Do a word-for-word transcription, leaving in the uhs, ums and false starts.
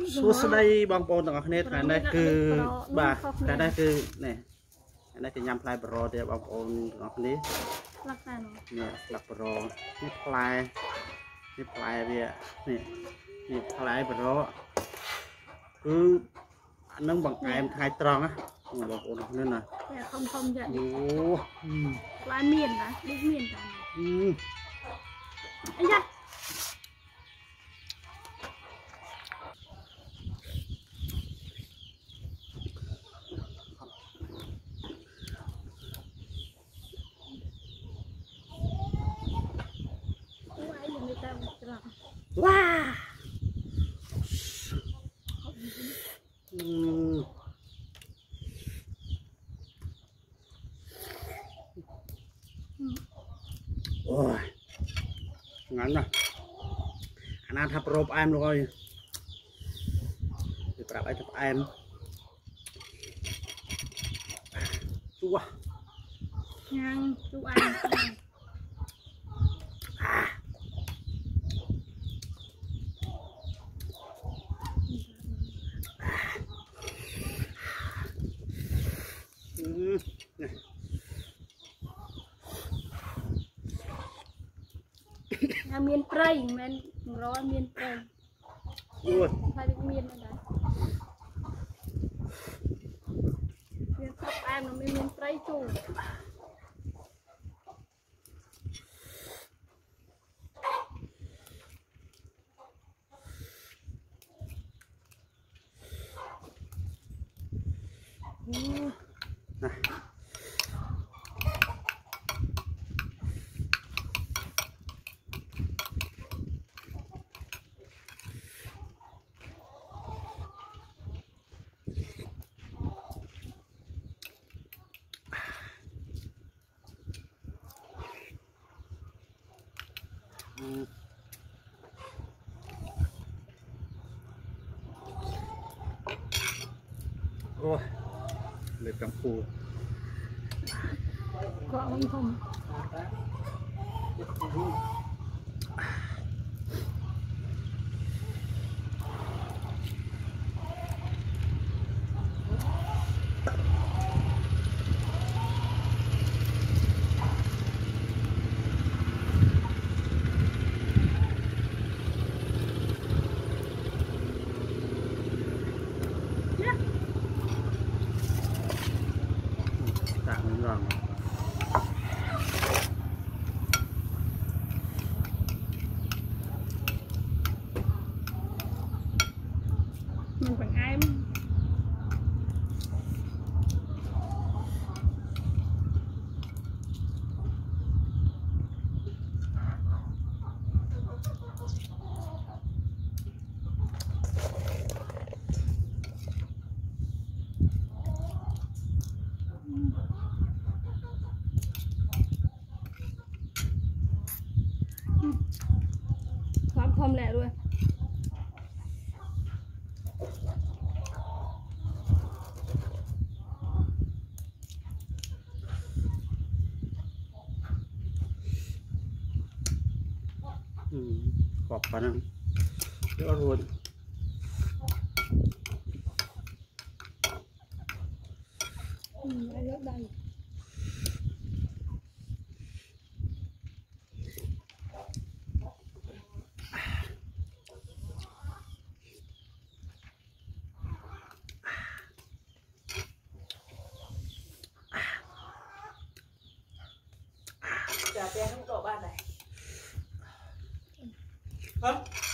số sau đây bong bồn tầng này cái này cứ bà cái này cứ này cái này cứ nhắm play pro thì bong bồn tầng này nè lạc proนี่ play นี่ play vậy nèนี่ play pro cứ nâng bằng em hai tròn á bong bồn nên là không không vậy ô play miền đó đi miền đó anh ra wow uhm. Ôi ngắn rồi anh ăn thập rộp em rồi thì phải thập em chua ngang chua ăn à. Ừ. miền Tây men rõ miền Tây phải được miền này miền Bắc em nó miền Tây chủ này ôi lên trong khu có không không tạm rồi mình bằng emความพร้อมแหละด้วยขอบกันนะเยอะรุนอืมเยอะดังจะเตรียมลูกดอกบ้านไหนฮะ